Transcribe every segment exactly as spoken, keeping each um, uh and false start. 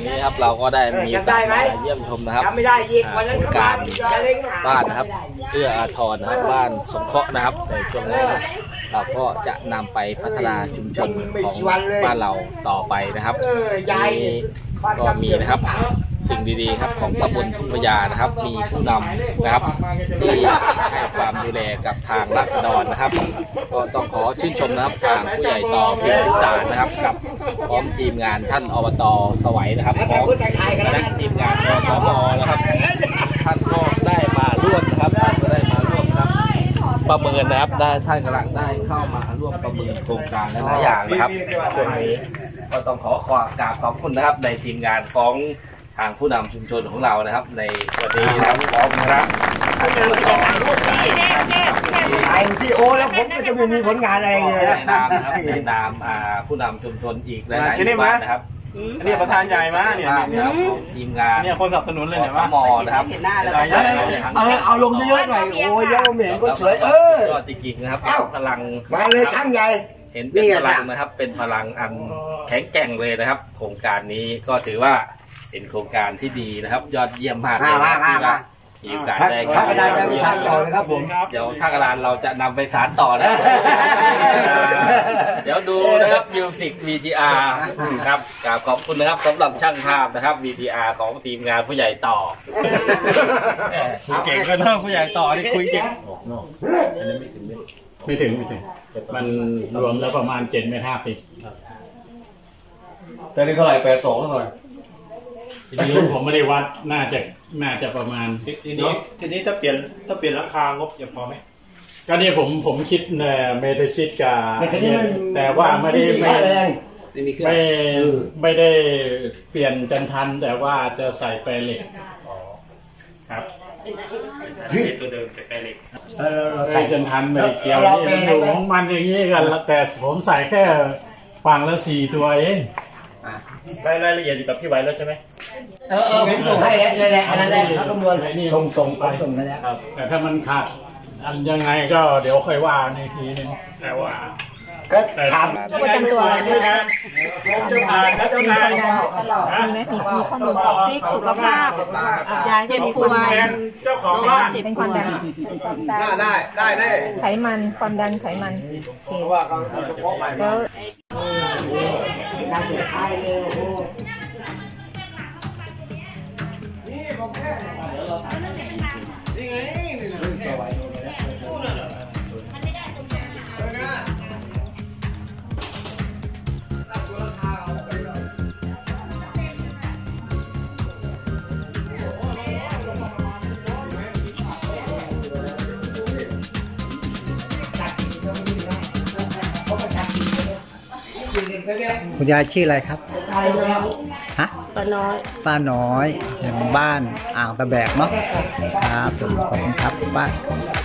นี้ครับเราก็ได้มีการมาเยี่ยมชมนะครับโครงการบ้านนะครับเอื้ออาทรนะครับบ้านสงเคราะห์นะครับในช่วงนี้เราก็จะนำไปพัฒนาชุมชนของบ้านเราต่อไปนะครับนี้ก็มีนะครับสิ่งดีๆครับของตำบลทุ่งพญานะครับมีผู้นำนะครับที่ให้ความดูแลกับทางราษฎรนะครับก็ต้องขอชื่นชมนะครับทางผู้ใหญ่ต่อพิมพ์ตานะครับกับพร้อมทีมงานท่านอบต.สวัยนะครับพร้อมและทีมงานอสม.นะครับท่านก็ได้มาร่วมนะครับท่านก็ได้มาร่วมครับประเมินนะครับได้ท่านกำลังได้เข้ามาร่วมประเมินโครงการหลายอย่างนะครับช่วงนี้ก็ต้องขอขอกราบขอบคุณนะครับในทีมงานของทางผู้นำชุมชนของเรานะครับในวันนี้นะครับขอบคุณครับไอ้ที่โอแล้วผมก็จะไม่มีผลงานอะไรเลยในนามนะครับในนามผู้นำชุมชนอีกหลายๆบ้านนะครับอันนี้ประธานใหญ่มากเนี่ยทีมงานเนี่ยคนสนับสนุนเลยเนี่ยว่าสมอนะครับเอาเอาลงเยอะๆหน่อยโอ้ยเยอะเหม็นคนสวยเออก็จริงๆนะครับพลังมาเลยช่างใหญ่เห็นเป็นพลังนะครับเป็นพลังอันแข็งแกร่งเลยนะครับโครงการนี้ก็ถือว่าเป็นโครงการที่ดีนะครับยอดเยี่ยมมากเลยที่ว่ามีโอกาสได้ท่ากระดานไปสานต่อนะครับผมเดี๋ยวท่ากระดานเราจะนำไปสานต่อนะเดี๋ยวดูนะครับมิวสิก วี ที อาร์ ครับกราบขอบคุณนะครับสำหรับช่างภาพนะครับ วี ที อาร์ ของทีมงานผู้ใหญ่ต่อคุยเก่งกันเนอะผู้ใหญ่ต่อที่คุยเก่งไม่ถึงไม่ถึงมันรวมแล้วประมาณเจ็ดเมตรห้าสิบแต่นี่เท่าไหร่แปดสองเท่าไหร่ทีนี้ผมไม่ได้วัดน่าจะน่าจะประมาณทีนี้ทีนี้ถ้าเปลี่ยนถ้าเปลี่ยนราคางบจะพอไหมก็นี่ผมผมคิดเมตรชิดกับแต่ว่าไม่ได้ไม่ไม่ไม่ได้เปลี่ยนจันทันแต่ว่าจะใส่แปรเหล็กครับตัวเดิมแต่แปรเหล็กใส่จันทันไม่เกี่ยวนี่อยู่ของมันอย่างนี้กันแต่ผมใส่แค่ฝั่งละสี่ตัวเองรายละเอียดอยู่กับพี่ไว้แล้วใช่ไหมเออเออผมส่งให้แล้วนั่นแหละอันนั้นแหละเขาคำนวณส่งส่งไปส่งไปแล้วแต่ถ้ามันขาดอันยังไงก็เดี๋ยวค่อยว่าในทีนึงแต่ว่าก็ถามประจำตัวอะไรด้วยนะเจ้าผ่านแล้วเจ้านายตลอดมีไหมมีข้อมูลที่สุขภาพยาเจ็บป่วยเจ้าของบ้านเป็นความดันได้ได้ได้ไขมันความดันไขมันเพราะว่าเขาเฉพาะใหม่แล้วการเปลี่ยนค่ายเลยโอ้โหนี่ผมแค่นี่ไงนี่นะแค่ไว้โดนไปแล้วพูดน่ะมันไม่ได้ตรงนี้เออนะตั้งตัวราคาเอาไปเลยคุณยายชื่ออะไรครับฮะป้าน้อยป้าน้อยอย่างบ้านอ่างตะแบกเนาะครับผมขอบคุณครับป้า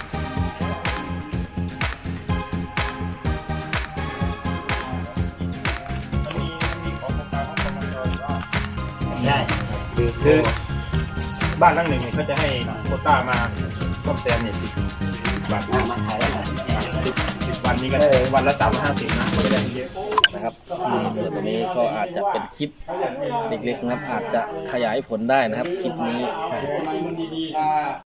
ได้คือบ้านหลังหนึ่งเขาจะให้โควต้ามาซ่อมแซมเนี่ยสิบบาทมาขายได้สิบสิบวันนี้ก็ได้วันละสามร้อยห้าสิบนะไม่ได้เยอะนะครับส่วนตัวนี้ก็อาจจะเป็นคลิปเล็กๆนะครับอาจจะขยายผลได้นะครับคลิปนี้